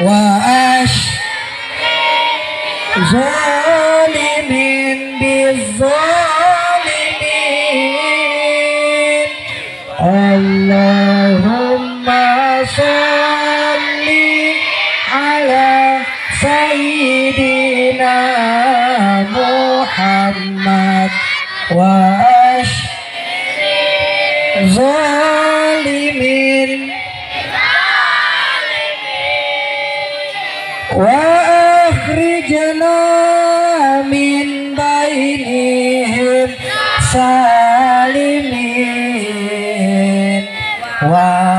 wa ash zalimin bizzalimin. Allahumma sholli ala sayyidina Muhammad wa ash zalimin wa akhrijna min bainihim salimin wa